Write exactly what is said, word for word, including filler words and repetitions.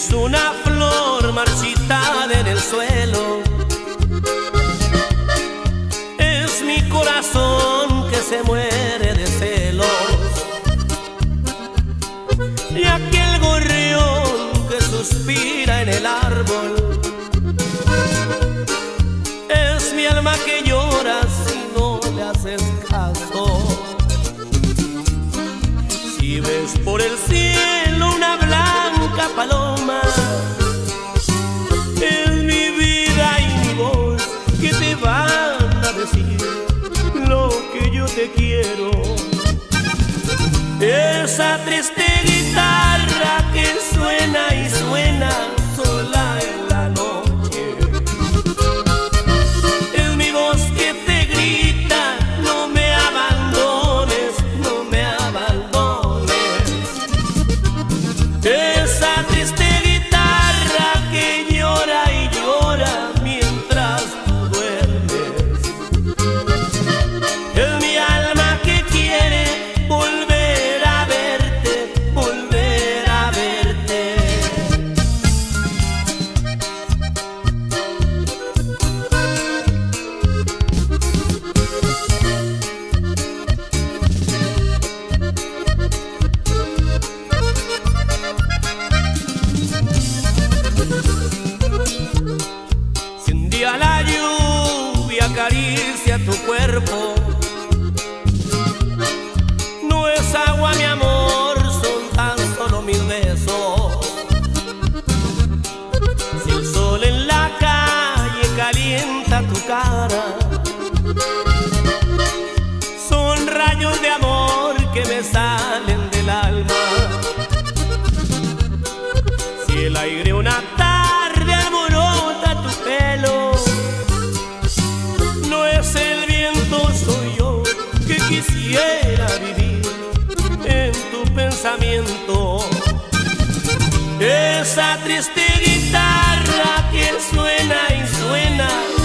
es una flor marchitada en el suelo, es mi corazón que se muere de celos, y aquel gorrión que suspira en el árbol es mi alma que llora si no le haces caso. Si ves por el cielo una blanca paloma, es mi vida y mi voz que te van a decir lo que yo te quiero. Esa triste guitarra que suena y suena sola en la noche, es mi voz que te grita: no me abandones, no me abandones. Esa triste guitarra que llora y llora mientras tú duermes, es mi alma que quiere volver a verte, volver a verte. Si un día la lluvia acaricia tu cuerpo, no es agua, mi amor, son tan solo mis besos. Si el sol en la calle calienta tu cara, son rayos de amor que me salen del alma. Si el aire una tarde alborota tu pelo, no es el viento, soy yo que quisiera vivir en tu pensamiento. Esa triste guitarra que suena y suena